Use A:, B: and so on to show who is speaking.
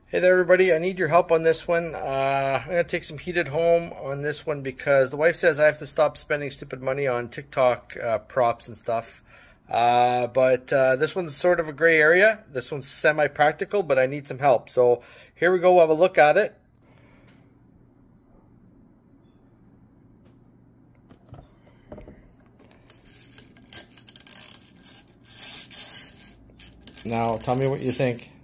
A: Hey there, everybody. I need your help on this one. I'm going to take some heated home on this one because the wife says I have to stop spending stupid money on TikTok props and stuff. But this one's sort of a gray area. This one's semi-practical, but I need some help. So here we go. We'll have a look at it. Now, tell me what you think.